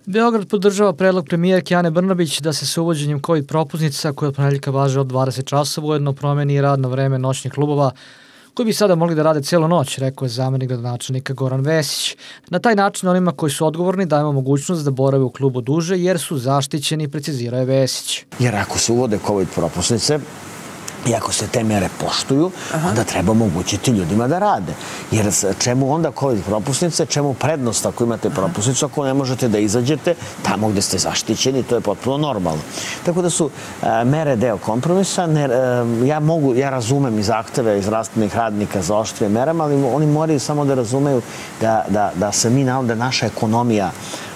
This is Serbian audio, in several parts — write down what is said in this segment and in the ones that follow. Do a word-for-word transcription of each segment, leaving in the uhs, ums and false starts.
Beograd podržava predlog premijerke Ane Brnabić da se sa uvođenjem COVID propusnica koje od ponedjeljka važe od dvadeset časova ujedno promeni radno vreme noćnih klubova koji bi sada mogli da rade celu noć, rekao je zamenik gradonačelnika Goran Vesić. Na taj način onima koji su odgovorni dajemo mogućnost da borave u klubu duže jer su zaštićeni, precizirao je Vesić. Jer ako se uvode COVID propusnice, i ako se te mere poštuju, onda treba omogućiti ljudima da rade. Jer čemu onda COVID propusnice, čemu prednost ako imate propusnicu, ako ne možete da izađete tamo gde ste zaštićeni, to je potpuno normalno. Tako da su mere deo kompromisa. Ja mogu, ja razumem i zahteve iz zdravstvenih radnika za oštrije merama, ali oni moraju samo da razumeju da se mi, da naša ekonomija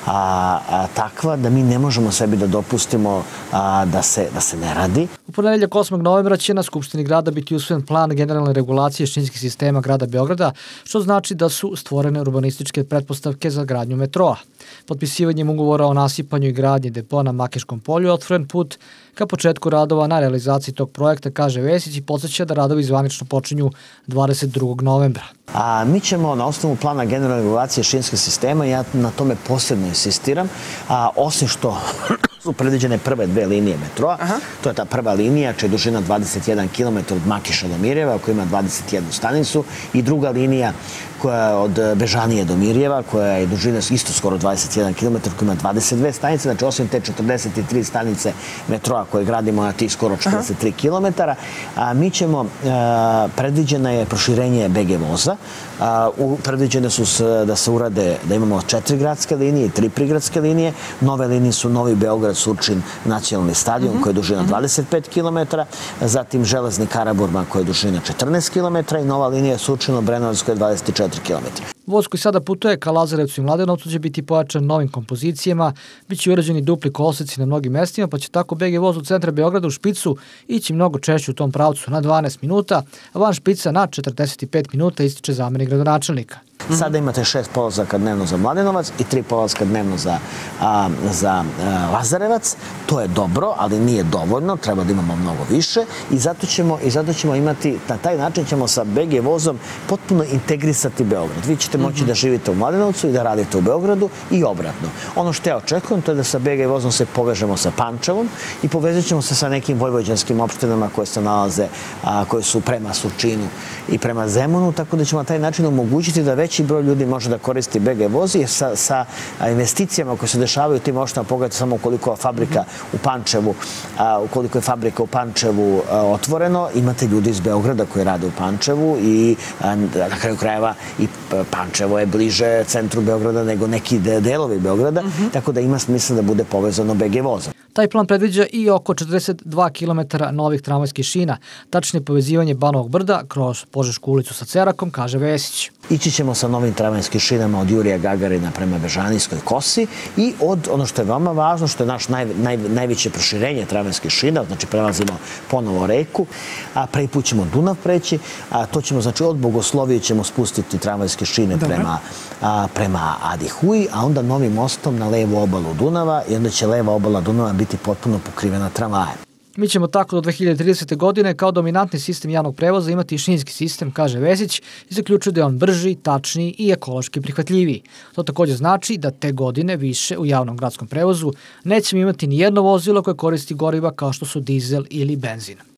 takva da mi ne možemo sebi da dopustimo da se ne radi. U ponedeljak osmog novembra će na Skupštini grada biti usvojen plan generalne regulacije šinskih sistema grada Beograda, što znači da su stvorene urbanističke pretpostavke za gradnju metroa. Potpisivanjem ugovora o nasipanju i gradnji depoa na Makiškom polju je otvoren put ka početku radova na realizaciji tog projekta, kaže Vesić i podsjeća da radovi zvanično počinju dvadeset drugog novembra. A mi ćemo na osnovu plana generalne regulacije šinskih sistema, ja na tome posebno insistiram, a osim što su predviđene prve dve linije metroa, to je ta prva linija čija je dužina dvadeset jedan kilometar od Makiša do Mirjeva, koja ima dvadeset jednu stanicu, i druga linija koja je od Bežanije do Mirjeva, koja je dužina isto skoro dvadeset jedan kilometar, koja ima dvadeset dve stanice, znači osim te četrdeset tri stanice metroa koje gradimo na tih skoro četrdeset tri kilometara, mi ćemo, predviđena je proširenje be ge voza, predviđene su da se urade, da imamo četiri gradske linije i tri prigradske linije, nove linije su Novi Beograd, Surčin, nacionalni stadion koji je dužina dvadeset pet kilometara, zatim železni Karaburma koja je dužina četrnaest kilometara i nova linija Surčin-Obrenovac koja je dvadeset četiri kilometra. Voz koji sada putuje ka Lazarevcu i Mladenovcu će biti pojačan novim kompozicijama, bit će urađeni dupli koloseci na mnogim mestima, pa će tako be ge voz u centra Beograda u Špicu ići mnogo češće u tom pravcu na dvanaest minuta, a van Špica na četrdeset pet minuta, ističe zamenik gradonačelnika. Sada imate šest polazaka dnevno za Mladenovac i tri polazaka dnevno za Lazarevac. To je dobro, ali nije dovoljno, treba da imamo mnogo više i zato ćemo imati, na taj način ćemo sa be ge vozom potpuno integrisati Beograd. Vi ćete moći da živite u Mladenovcu i da radite u Beogradu i obratno. Ono što ja očekujem to je da sa be ge vozom se povežemo sa Pančevom i povezat ćemo se sa nekim vojvođanskim opštinama koje se nalaze, koje su prema Surčinu i prema Zemunu, tako da ćemo na taj način omogućiti da veći broj ljudi može da koristi be ge voz i sa investicijama koje se dešavaju u tim opštinama, pogledajte samo koliko je fabrika u Pančevu, ukoliko je fabrika u Pančevu otvoreno, imate ljudi iz Beograda koji rade u Pančevu i na kraju krajeva i Pančevo je bliže centru Beograda nego neki delovi Beograda, tako da ima smisla da bude povezano be ge vozom. Taj plan predviđa i oko četrdeset dva kilometara novih tramvajskih šina, tačnije povezivanje Banovog brda kroz Požešku ulicu sa Cerakom, kaže Vesić. Ići ćemo sa novim tramvajskim šinama od Jurija Gagarina prema Bežanijskoj kosi i od, ono što je veoma važno, što je naš najveće proširenje tramvajskih šina, znači prelazimo ponovo reku, a prvi put ćemo Dunav preći, a to ćemo, znači od Bogoslovije ćemo spustiti tramvajske šine prema Adi Huji, a onda novim mostom na levu obalu Dunava i onda će leva obala Dunava biti potpuno pokrivena tramvajem. Mi ćemo tako do dve hiljade tridesete. godine kao dominantni sistem javnog prevoza imati i šinski sistem, kaže Vesić, i zaključuje da je on brži, tačniji i ekološki prihvatljiviji. To također znači da te godine više u javnom gradskom prevozu nećemo imati ni jedno vozilo koje koristi goriva kao što su dizel ili benzin.